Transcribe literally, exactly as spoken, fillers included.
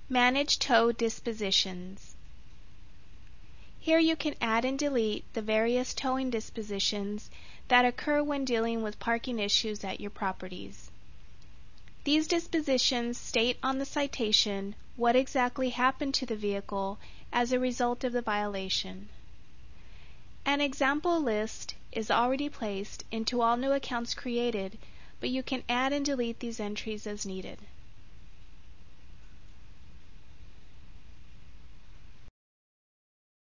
Manage tow dispositions. Here you can add and delete the various towing dispositions that occur when dealing with parking issues at your properties. These dispositions state on the citation what exactly happened to the vehicle as a result of the violation. An example list is already placed into all new accounts created, but you can add and delete these entries as needed.